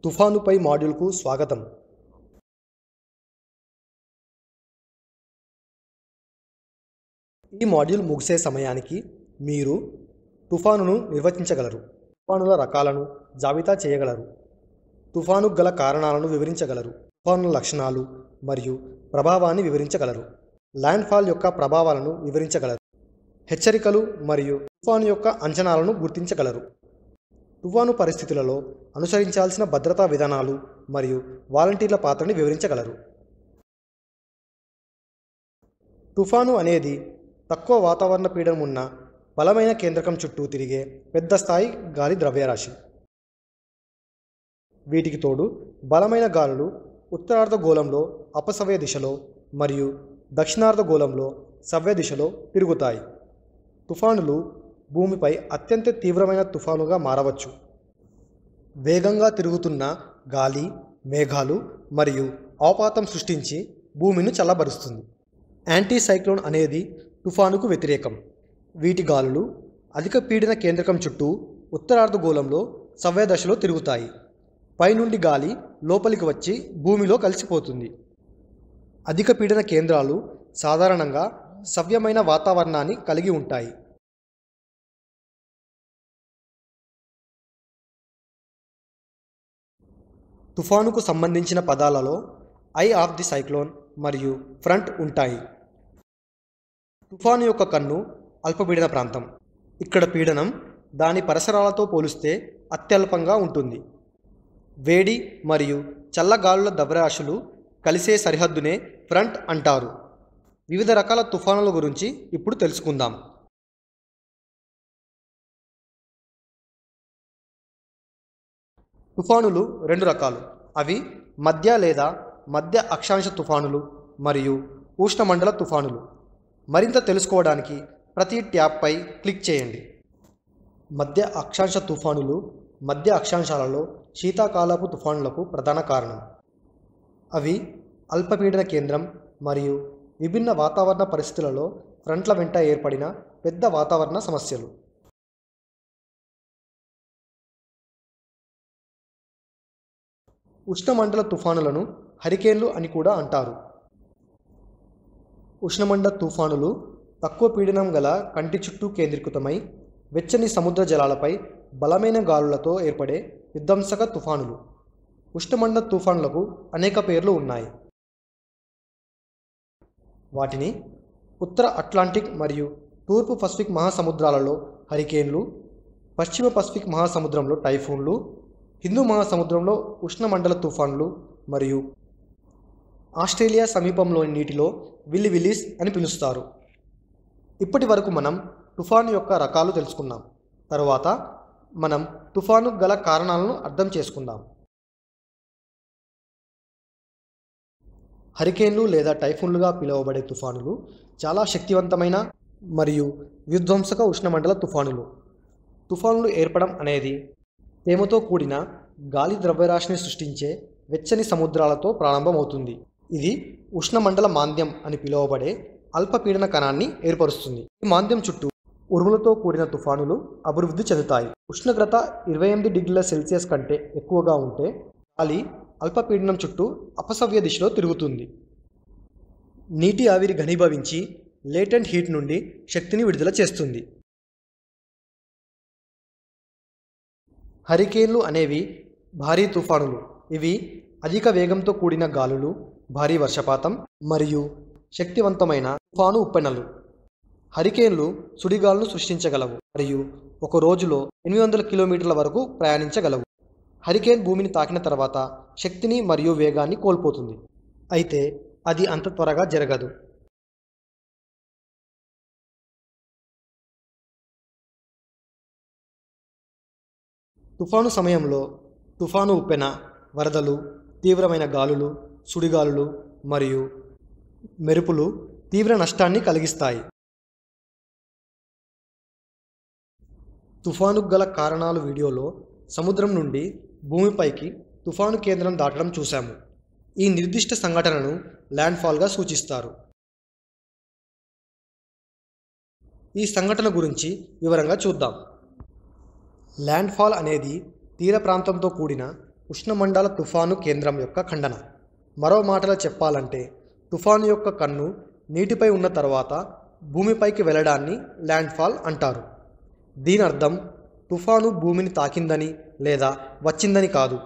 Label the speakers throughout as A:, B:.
A: తుఫానుపై మాడ్యూల్కు స్వాగతం. ఈ మాడ్యూల్ ముగిసే సమయానికి మీరు తుఫానును నిర్వచించగలరు, తుఫానుల రకాలను జాబితా చేయగలరు, తుఫానుకు గల కారణాలను వివరించగలరు, తుఫానుల లక్షణాలు మరియు ప్రభావాన్ని వివరించగలరు, ల్యాండ్ఫాల్ యొక్క ప్రభావాలను వివరించగలరు, హెచ్చరికలు మరియు తుఫాను యొక్క అంచనాలను గుర్తించగలరు, తుఫాను పరిస్థితులలో అనుసరించాల్సిన భద్రతా విధానాలు మరియు వాలంటీర్ల పాత్రని వివరించగలరు. తుఫాను అనేది తక్కువ వాతావరణ పీడనం ఉన్న బలమైన కేంద్రకం చుట్టూ తిరిగే పెద్ద స్థాయి గాలి ద్రవ్యరాశి. వీటికి తోడు బలమైన గాలులు ఉత్తరార్ధగోళంలో అపసవ్య దిశలో మరియు దక్షిణార్ధగోళంలో సవ్య దిశలో తిరుగుతాయి. తుఫానులు భూమిపై అత్యంత తీవ్రమైన తుఫానుగా మారవచ్చు. వేగంగా తిరుగుతున్న గాలి, మేఘాలు మరియు అవపాతం సృష్టించి భూమిని చల్లబరుస్తుంది. యాంటీ సైక్లోన్ అనేది తుఫానుకు వ్యతిరేకం. వీటి గాలులు అధిక పీడన కేంద్రకం చుట్టూ ఉత్తరార్ధగోళంలో సవ్య దశలో తిరుగుతాయి. పైనుండి గాలి లోపలికి వచ్చి భూమిలో కలిసిపోతుంది. అధిక పీడన కేంద్రాలు సాధారణంగా సవ్యమైన వాతావరణాన్ని కలిగి ఉంటాయి. తుఫానుకు సంబంధించిన పదాలలో ఐ ఆఫ్ ది సైక్లోన్ మరియు ఫ్రంట్ ఉంటాయి. తుఫాను యొక్క కన్ను అల్పపీడన ప్రాంతం. ఇక్కడ పీడనం దాని పరిసరాలతో పోలిస్తే అత్యల్పంగా ఉంటుంది. వేడి మరియు చల్లగాలుల ద్రవ్యరాశులు కలిసే సరిహద్దునే ఫ్రంట్ అంటారు. వివిధ రకాల తుఫానుల గురించి ఇప్పుడు తెలుసుకుందాం. తుఫానులు రెండు రకాలు. అవి మధ్య లేదా మధ్య అక్షాంశ తుఫానులు మరియు ఉష్ణమండల తుఫానులు. మరింత తెలుసుకోవడానికి ప్రతి ట్యాబ్పై క్లిక్ చేయండి. మధ్య అక్షాంశ తుఫానులు మధ్య అక్షాంశాలలో శీతాకాలపు తుఫానులకు ప్రధాన కారణం. అవి అల్పపీడన కేంద్రం మరియు విభిన్న వాతావరణ పరిస్థితులలో ఫ్రంట్ల వెంట ఏర్పడిన పెద్ద వాతావరణ సమస్యలు. ఉష్ణమండల తుఫానులను హరికేన్లు అని కూడా అంటారు. ఉష్ణమండల తుఫానులు తక్కువ పీడనం గల కంటి చుట్టూ కేంద్రీకృతమై వెచ్చని సముద్ర జలాలపై బలమైన గాలులతో ఏర్పడే విధ్వంసక తుఫానులు. ఉష్ణమండల తుఫానులకు అనేక పేర్లు ఉన్నాయి. వాటిని ఉత్తర అట్లాంటిక్ మరియు తూర్పు పసిఫిక్ మహాసముద్రాలలో హరికేన్లు, పశ్చిమ పసిఫిక్ మహాసముద్రంలో టైఫూన్లు, హిందూ మహాసముద్రంలో ఉష్ణమండల తుఫాన్లు మరియు ఆస్ట్రేలియా సమీపంలోని నీటిలో విల్లీస్ అని పిలుస్తారు. ఇప్పటి వరకు మనం తుఫాను యొక్క రకాలు తెలుసుకున్నాం. తరువాత మనం తుఫాను గల కారణాలను అర్థం చేసుకుందాం. హరికేన్లు లేదా టైఫూన్లుగా పిలువబడే తుఫానులు చాలా శక్తివంతమైన మరియు విధ్వంసక ఉష్ణమండల తుఫానులు. తుఫానులు ఏర్పడడం అనేది తేమతో కూడిన గాలి ద్రవ్యరాశిని సృష్టించే వెచ్చని సముద్రాలతో ప్రారంభమవుతుంది. ఇది ఉష్ణమండల మాంద్యం అని పిలువబడే అల్పపీడన కణాన్ని ఏర్పరుస్తుంది. ఈ మాంద్యం చుట్టూ ఉరుములతో కూడిన తుఫానులు అభివృద్ధి చెందుతాయి. ఉష్ణోగ్రత 28 డిగ్రీల సెల్సియస్ కంటే ఎక్కువగా ఉంటే గాలి అల్పపీడనం చుట్టూ అపసవ్య దిశలో తిరుగుతుంది. నీటి ఆవిరి ఘనీభవించి లేటెంట్ హీట్ నుండి శక్తిని విడుదల చేస్తుంది. హరికేన్లు అనేవి భారీ తుఫానులు. ఇవి అధిక వేగంతో కూడిన గాలులు, భారీ వర్షపాతం మరియు శక్తివంతమైన తుఫాను ఉప్పెనలు. హరికేన్లు సుడిగాలులను సృష్టించగలవు మరియు ఒక రోజులో 800 కిలోమీటర్ల వరకు ప్రయాణించగలవు. హరికేన్ భూమిని తాకిన తర్వాత శక్తిని మరియు వేగాన్ని కోల్పోతుంది. అయితే అది అంత త్వరగా జరగదు. తుఫాను సమయంలో తుఫాను ఉప్పెన, వరదలు, తీవ్రమైన గాలులు, సుడిగాలులు మరియు మెరుపులు తీవ్ర నష్టాన్ని కలిగిస్తాయి. తుఫానుకు గల కారణాలు వీడియోలో సముద్రం నుండి భూమిపైకి తుఫాను కేంద్రం దాటడం చూశాము. ఈ నిర్దిష్ట సంఘటనను ల్యాండ్ఫాల్గా సూచిస్తారు. ఈ సంఘటన గురించి వివరంగా చూద్దాం. ల్యాండ్ఫాల్ అనేది తీర ప్రాంతంతో కూడిన ఉష్ణమండల తుఫాను కేంద్రం యొక్క ఖండన. మరో మాటలో చెప్పాలంటే తుఫాను యొక్క కన్ను నీటిపై ఉన్న తర్వాత భూమిపైకి వెళ్ళడాన్ని ల్యాండ్ఫాల్ అంటారు. దీని అర్థం తుఫాను భూమిని తాకిందని లేదా వచ్చిందని కాదు.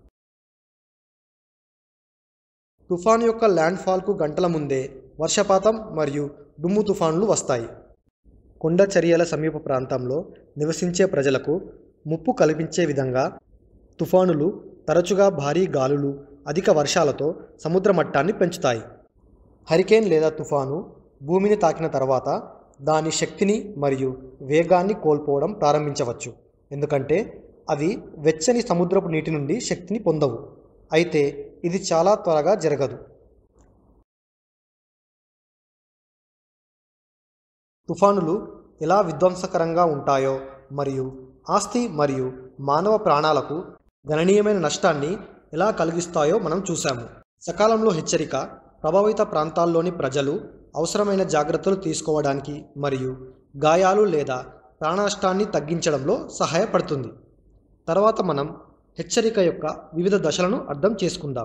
A: తుఫాను యొక్క ల్యాండ్ఫాల్కు గంటల ముందే వర్షపాతం మరియు దుమ్ము తుఫానులు వస్తాయి. కొండ చర్యల సమీప ప్రాంతంలో నివసించే ప్రజలకు ముప్పు కల్పించే విధంగా తుఫానులు తరచుగా భారీ గాలులు, అధిక వర్షాలతో సముద్ర మట్టాన్ని పెంచుతాయి. హరికేన్ లేదా తుఫాను భూమిని తాకిన తర్వాత దాని శక్తిని మరియు వేగాన్ని కోల్పోవడం ప్రారంభించవచ్చు, ఎందుకంటే అవి వెచ్చని సముద్రపు నీటి నుండి శక్తిని పొందవు. అయితే ఇది చాలా త్వరగా జరగదు. తుఫానులు ఎలా విధ్వంసకరంగా ఉంటాయో మరియు ఆస్తి మరియు మానవ ప్రాణాలకు గణనీయమైన నష్టాన్ని ఎలా కలిగిస్తాయో మనం చూసాము. సకాలంలో హెచ్చరిక ప్రభావిత ప్రాంతాల్లోని ప్రజలు అవసరమైన జాగ్రత్తలు తీసుకోవడానికి మరియు గాయాలు లేదా ప్రాణ నష్టాన్ని తగ్గించడంలో సహాయపడుతుంది. తర్వాత మనం హెచ్చరిక యొక్క వివిధ దశలను అర్థం చేసుకుందాం.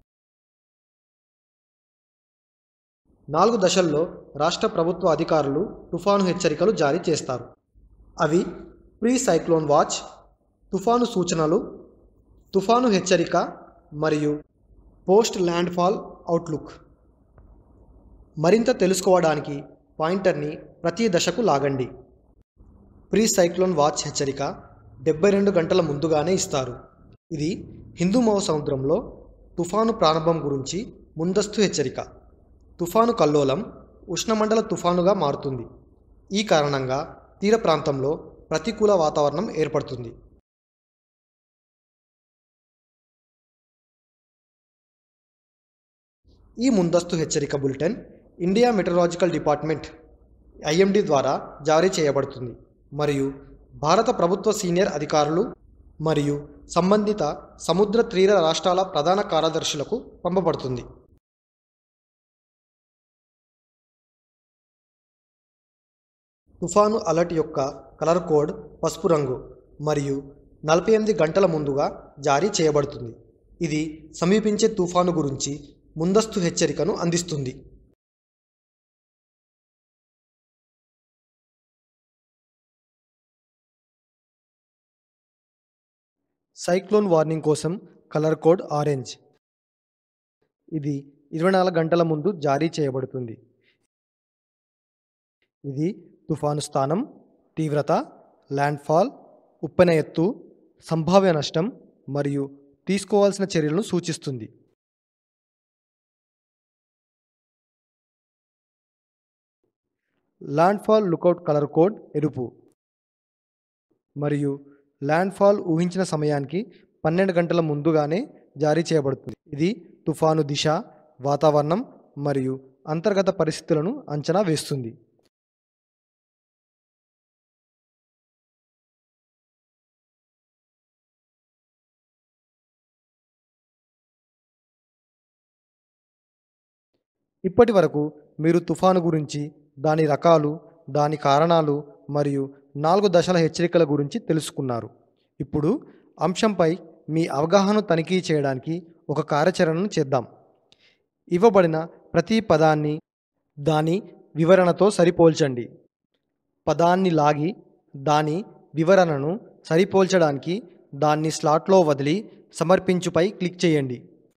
A: 4 దశల్లో రాష్ట్ర ప్రభుత్వ అధికారులు తుఫాను హెచ్చరికలు జారీ చేస్తారు. అవి ప్రీ సైక్లోన్ వాచ్, తుఫాను సూచనలు, తుఫాను హెచ్చరిక మరియు పోస్ట్ ల్యాండ్ఫాల్ అవుట్లుక్. మరింత తెలుసుకోవడానికి పాయింటర్ని ప్రతి దశకు లాగండి. ప్రీ సైక్లోన్ వాచ్ హెచ్చరిక 72 గంటల ముందుగానే ఇస్తారు. ఇది హిందూ మహాసముద్రంలో తుఫాను ప్రారంభం గురించి ముందస్తు హెచ్చరిక. తుఫాను కల్లోలం ఉష్ణమండల తుఫానుగా మారుతుంది. ఈ కారణంగా తీర ప్రాంతంలో ప్రతికూల వాతావరణం ఏర్పడుతుంది. ఈ ముందస్తు హెచ్చరిక bulletin India meteorological department IMD ద్వారా జారీ చేయబడుతుంది మరియు భారత ప్రభుత్వ సీనియర్ అధికారులు మరియు సంబంధిత సముద్ర తీర రాష్ట్రాల ప్రధాన కార్యదర్శులకు పంపబడుతుంది. తుఫాను అలర్ట్ యొక్క కలర్ కోడ్ పసుపు రంగు మరియు 48 గంటల ముందుగా జారీ చేయబడుతుంది. ఇది సమీపించే తుఫాను గురించి ముందస్తు హెచ్చరికను అందిస్తుంది. సైక్లోన్ వార్నింగ్ కోసం కలర్ కోడ్ ఆరెంజ్. ఇది 24 గంటల ముందు జారీ చేయబడుతుంది. ఇది తుఫాను స్థానం, తీవ్రత, ల్యాండ్ఫాల్, ఉప్పెన ఎత్తు, సంభావ్య నష్టం మరియు తీసుకోవాల్సిన చర్యలను సూచిస్తుంది. ల్యాండ్ఫాల్ లుకౌట్ కలర్ కోడ్ ఎరుపు మరియు ల్యాండ్ఫాల్ ఊహించిన సమయానికి 12 గంటల ముందుగానే జారీ చేయబడుతుంది. ఇది తుఫాను దిశ, వాతావరణం మరియు అంతర్గత పరిస్థితులను అంచనా వేస్తుంది. ఇప్పటి వరకు మీరు తుఫాను గురించి, దాని రకాలు, దాని కారణాలు మరియు 4 దశల హెచ్చరికల గురించి తెలుసుకున్నారు. ఇప్పుడు అంశంపై మీ అవగాహనను తనిఖీ చేయడానికి ఒక కార్యాచరణను చేద్దాం. ఇవ్వబడిన ప్రతి పదాన్ని దాని వివరణతో సరిపోల్చండి. పదాన్ని లాగి దాని వివరణను సరిపోల్చడానికి దాన్ని స్లాట్లో వదిలి సమర్పించుపై క్లిక్ చేయండి.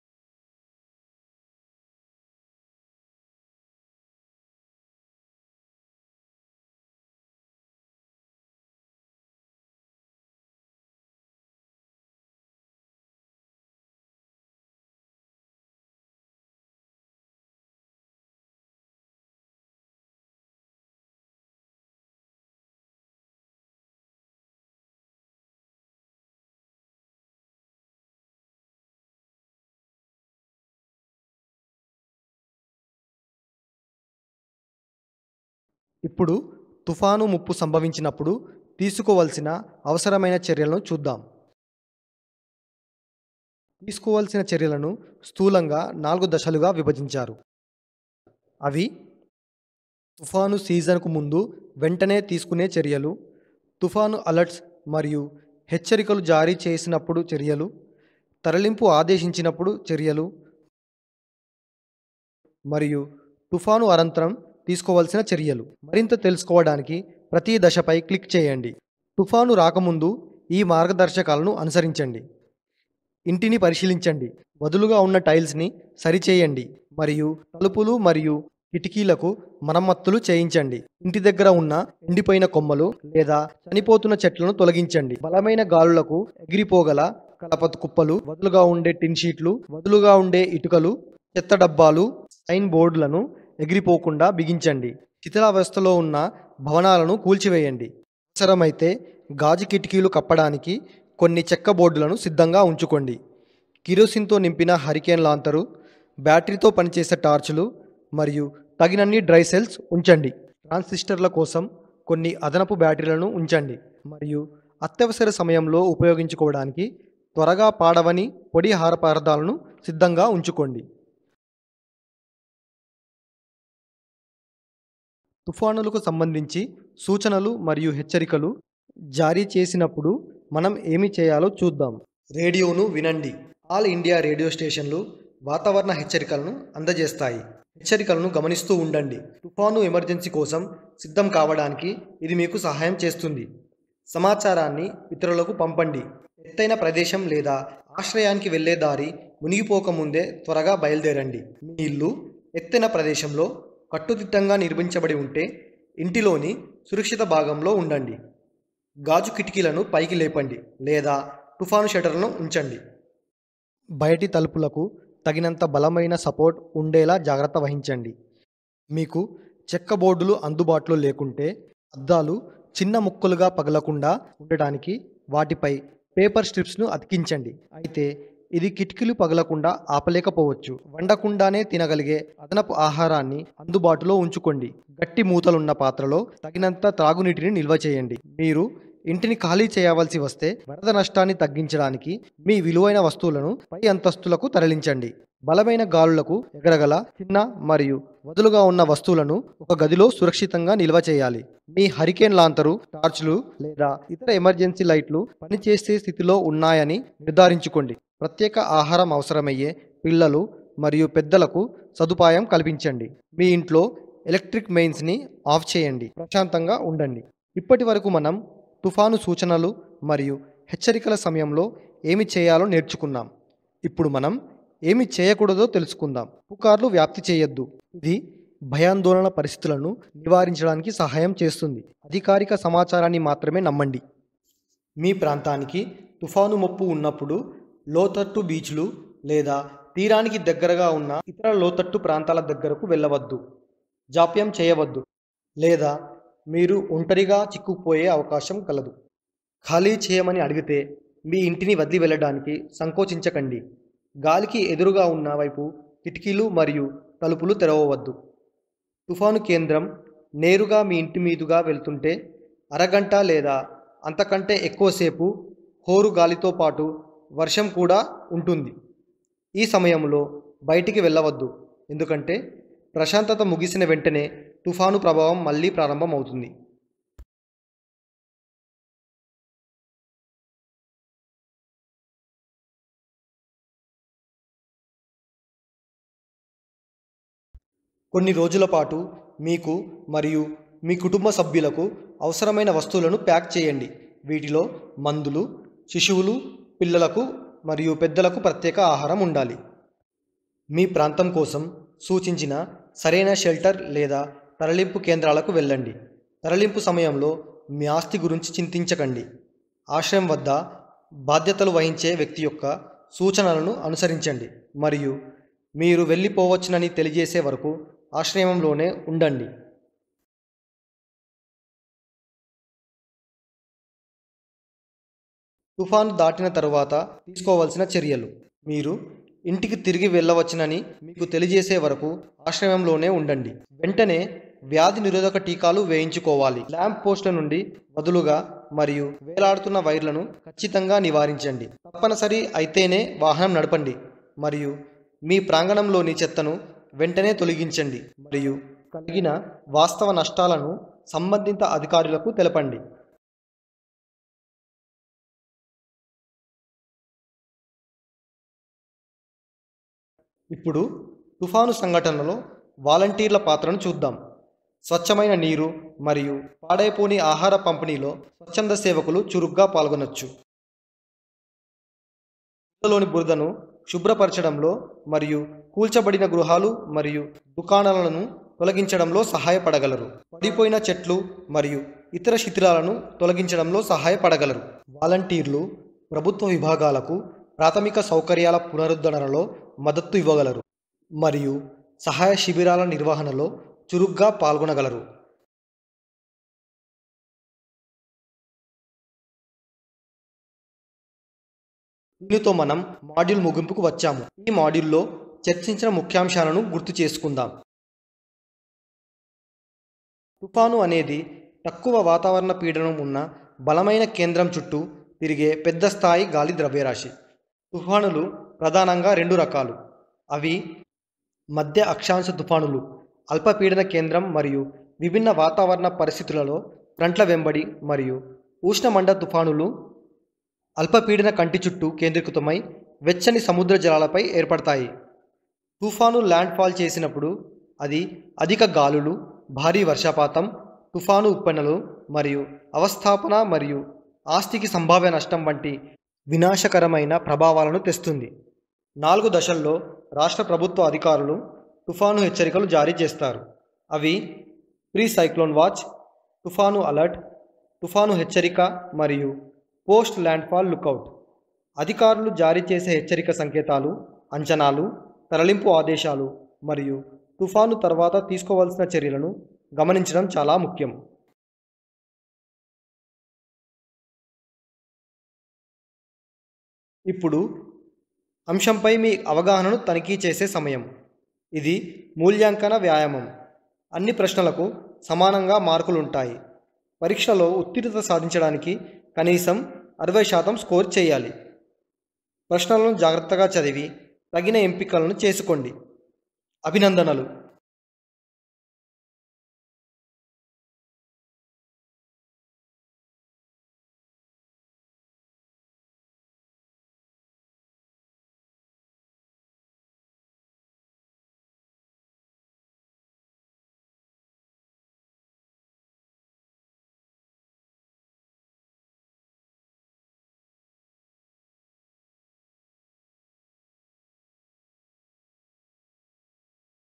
A: ఇప్పుడు తుఫాను ముప్పు సంభవించినప్పుడు తీసుకోవాల్సిన అవసరమైన చర్యలను చూద్దాం. తీసుకోవాల్సిన చర్యలను స్థూలంగా 4 దశలుగా విభజించారు. అవి తుఫాను సీజన్కు ముందు వెంటనే తీసుకునే చర్యలు, తుఫాను అలర్ట్స్ మరియు హెచ్చరికలు జారీ చేసినప్పుడు చర్యలు, తరలింపు ఆదేశించినప్పుడు చర్యలు మరియు తుఫాను అనంతరం తీసుకోవాల్సిన చర్యలు మరింత తెలుసుకోవడానికి ప్రతి దశపై క్లిక్ చేయండి. తుఫాను రాకముందు ఈ మార్గదర్శకాలను అనుసరించండి. ఇంటిని పరిశీలించండి. వదులుగా ఉన్న టైల్స్ని సరిచేయండి మరియు తలుపులు మరియు కిటికీలకు మరమ్మతులు చేయించండి. ఇంటి దగ్గర ఉన్న ఎండిపోయిన కొమ్మలు లేదా చనిపోతున్న చెట్లను తొలగించండి. బలమైన గాలులకు ఎగిరిపోగల కలప కుప్పలు, వదులుగా ఉండే టిన్ షీట్లు, వదులుగా ఉండే ఇటుకలు, చెత్త డబ్బాలు, సైన్ బోర్డులను ఎగిరిపోకుండా బిగించండి. శిథిలావస్థలో ఉన్న భవనాలను కూల్చివేయండి. అవసరమైతే గాజు కిటికీలు కప్పడానికి కొన్ని చెక్క బోర్డులను సిద్ధంగా ఉంచుకోండి. కిరోసిన్తో నింపిన హరికేన్ లాంతరు, బ్యాటరీతో పనిచేసే టార్చులు మరియు తగినన్ని డ్రై సెల్స్ ఉంచండి. ట్రాన్సిస్టర్ల కోసం కొన్ని అదనపు బ్యాటరీలను ఉంచండి మరియు అత్యవసర సమయంలో ఉపయోగించుకోవడానికి త్వరగా పాడవని పొడి ఆహార పదార్థాలను సిద్ధంగా ఉంచుకోండి. తుఫానులకు సంబంధించి సూచనలు మరియు హెచ్చరికలు జారీ చేసినప్పుడు మనం ఏమి చేయాలో చూద్దాం. రేడియోను వినండి. ఆల్ ఇండియా రేడియో స్టేషన్లు వాతావరణ హెచ్చరికలను అందజేస్తాయి. హెచ్చరికలను గమనిస్తూ ఉండండి. తుఫాను ఎమర్జెన్సీ కోసం సిద్ధం కావడానికి ఇది మీకు సహాయం చేస్తుంది. సమాచారాన్ని ఇతరులకు పంపండి. ఎత్తైన ప్రదేశం లేదా ఆశ్రయానికి వెళ్లే దారి మునిగిపోకముందే త్వరగా బయలుదేరండి. మీ ఇల్లు ఎత్తైన ప్రదేశంలో కట్టుదిట్టంగా నిర్మించబడి ఉంటే ఇంటిలోని సురక్షిత భాగంలో ఉండండి. గాజు కిటికీలను పైకి లేపండి లేదా తుఫాను షట్టర్లను ఉంచండి. బయటి తలుపులకు తగినంత బలమైన సపోర్ట్ ఉండేలా జాగ్రత్త వహించండి. మీకు చెక్క బోర్డులు అందుబాటులో లేకుంటే అద్దాలు చిన్న ముక్కలుగా పగలకుండా ఉండటానికి వాటిపై పేపర్ స్ట్రిప్స్ను అతికించండి. అయితే ఇది కిటికీలు పగలకుండా ఆపలేకపోవచ్చు. వండకుండానే తినగలిగే అదనపు ఆహారాన్ని అందుబాటులో ఉంచుకోండి. గట్టి మూతలున్న పాత్రలో తగినంత త్రాగునీటిని నిల్వ చేయండి. మీరు ఇంటిని ఖాళీ చేయవలసి వస్తే వరద నష్టాన్ని తగ్గించడానికి మీ విలువైన వస్తువులను పై అంతస్తులకు తరలించండి. బలమైన గాలులకు ఎగరగల చిన్న మరియు వదులుగా ఉన్న వస్తువులను ఒక గదిలో సురక్షితంగా నిల్వ చేయాలి. మీ హరికేన్ లాంతరు, టార్చ్లు లేదా ఇతర ఎమర్జెన్సీ లైట్లు పనిచేసే స్థితిలో ఉన్నాయని నిర్ధారించుకోండి. ప్రత్యేక ఆహారం అవసరమయ్యే పిల్లలు మరియు పెద్దలకు సదుపాయం కల్పించండి. మీ ఇంట్లో ఎలక్ట్రిక్ మెయిన్స్ని ఆఫ్ చేయండి. ప్రశాంతంగా ఉండండి. ఇప్పటి వరకు మనం తుఫాను సూచనలు మరియు హెచ్చరికల సమయంలో ఏమి చేయాలో నేర్చుకున్నాం. ఇప్పుడు మనం ఏమి చేయకూడదో తెలుసుకుందాం. పుకార్లు వ్యాప్తి చేయొద్దు. ఇది భయాందోళన పరిస్థితులను నివారించడానికి సహాయం చేస్తుంది. అధికారిక సమాచారాన్ని మాత్రమే నమ్మండి. మీ ప్రాంతానికి తుఫాను ముప్పు ఉన్నప్పుడు లోతట్టు బీచ్లు లేదా తీరానికి దగ్గరగా ఉన్న ఇతర లోతట్టు ప్రాంతాల దగ్గరకు వెళ్ళవద్దు. జాప్యం చేయవద్దు లేదా మీరు ఒంటరిగా చిక్కుకుపోయే అవకాశం కలదు. ఖాళీ చేయమని అడిగితే మీ ఇంటిని వదిలి వెళ్ళడానికి సంకోచించకండి. గాలికి ఎదురుగా ఉన్న వైపు కిటికీలు మరియు తలుపులు తెరవవద్దు. తుఫాను కేంద్రం నేరుగా మీ ఇంటి మీదుగా వెళ్తుంటే అరగంట లేదా అంతకంటే ఎక్కువసేపు హోరు గాలితో పాటు వర్షం కూడా ఉంటుంది. ఈ సమయంలో బయటికి వెళ్ళవద్దు, ఎందుకంటే ప్రశాంతత ముగిసిన వెంటనే తుఫాను ప్రభావం మళ్ళీ ప్రారంభమవుతుంది. కొన్ని రోజుల పాటు మీకు మరియు మీ కుటుంబ సభ్యులకు అవసరమైన వస్తువులను ప్యాక్ చేయండి. వీటిలో మందులు, శిశువులు, పిల్లలకు మరియు పెద్దలకు ప్రత్యేక ఆహారం ఉండాలి. మీ ప్రాంతం కోసం సూచించిన సరైన షెల్టర్ లేదా తరలింపు కేంద్రాలకు వెళ్ళండి. తరలింపు సమయంలో మీ ఆస్తి గురించి చింతించకండి. ఆశ్రయం వద్ద బాధ్యతలు వహించే వ్యక్తి యొక్క సూచనలను అనుసరించండి మరియు మీరు వెళ్ళిపోవచ్చునని తెలియజేసే వరకు ఆశ్రయంలోనే ఉండండి. తుఫాను దాటిన తరువాత తీసుకోవాల్సిన చర్యలు. మీరు ఇంటికి తిరిగి వెళ్ళవచ్చునని మీకు తెలియజేసే వరకు ఆశ్రయంలోనే ఉండండి. వెంటనే వ్యాధి నిరోధక టీకాలు వేయించుకోవాలి. ల్యాంప్ పోస్ట్ల నుండి వదులుగా మరియు వేలాడుతున్న వైర్లను ఖచ్చితంగా నివారించండి. తప్పనిసరి అయితేనే వాహనం నడపండి మరియు మీ ప్రాంగణంలోని చెత్తను వెంటనే తొలగించండి మరియు కలిగిన వాస్తవ నష్టాలను సంబంధిత అధికారులకు తెలపండి. ఇప్పుడు తుఫాను సంఘటనలో వాలంటీర్ల పాత్రను చూద్దాం. స్వచ్ఛమైన నీరు మరియు పాడైపోని ఆహార పంపిణీలో స్వచ్ఛంద సేవకులు చురుగ్గా పాల్గొనొచ్చు. ఇళ్లలోని బురదను శుభ్రపరచడంలో మరియు కూల్చబడిన గృహాలు మరియు దుకాణాలను తొలగించడంలో సహాయపడగలరు. పడిపోయిన చెట్లు మరియు ఇతర శిథిలాలను తొలగించడంలో సహాయపడగలరు. వాలంటీర్లు ప్రభుత్వ విభాగాలకు ప్రాథమిక సౌకర్యాల పునరుద్ధరణలో మద్దతు ఇవ్వగలరు మరియు సహాయ శిబిరాల నిర్వహణలో చురుగ్గా పాల్గొనగలరు. దీనితో మనం మాడ్యూల్ ముగింపుకు వచ్చాము. ఈ మాడ్యూల్లో చర్చించిన ముఖ్యాంశాలను గుర్తు చేసుకుందాం. తుఫాను అనేది తక్కువ వాతావరణ పీడనం ఉన్న బలమైన కేంద్రం చుట్టూ తిరిగే పెద్ద స్థాయి గాలి ద్రవ్యరాశి. తుఫానులు ప్రధానంగా రెండు రకాలు. అవి మధ్య అక్షాంశ తుఫానులు, అల్పపీడన కేంద్రం మరియు విభిన్న వాతావరణ పరిస్థితులలో ఫ్రంట్ల వెంబడి, మరియు ఉష్ణమండ తుఫానులు అల్పపీడన కంటి చుట్టూ కేంద్రీకృతమై వెచ్చని సముద్ర జలాలపై ఏర్పడతాయి. తుఫాను ల్యాండ్ ఫాల్ చేసినప్పుడు అది అధిక గాలులు, భారీ వర్షపాతం, తుఫాను ఉప్పెనలు మరియు అవస్థాపన మరియు ఆస్తికి సంభావ్య నష్టం వంటి వినాశకరమైన ప్రభావాలను తెస్తుంది. 4 దశల్లో రాష్ట్ర ప్రభుత్వ అధికారులు తుఫాను హెచ్చరికలు జారీ చేస్తారు. అవి ప్రీ సైక్లోన్ వాచ్, తుఫాను అలర్ట్, తుఫాను హెచ్చరిక మరియు పోస్ట్ ల్యాండ్ఫాల్ లుకౌట్. అధికారులు జారీ చేసే హెచ్చరిక సంకేతాలు, అంచనాలు, తరలింపు ఆదేశాలు మరియు తుఫాను తర్వాత తీసుకోవాల్సిన చర్యలను గమనించడం చాలా ముఖ్యం. ఇప్పుడు అంశంపై మీ అవగాహనను తనిఖీ చేసే సమయం. ఇది మూల్యాంకన వ్యాయామం. అన్ని ప్రశ్నలకు సమానంగా మార్కులుంటాయి. పరీక్షలో ఉత్తీర్ణత సాధించడానికి కనీసం 60% స్కోర్ చేయాలి. ప్రశ్నలను జాగ్రత్తగా చదివి తగిన ఎంపికలను చేసుకోండి. అభినందనలు.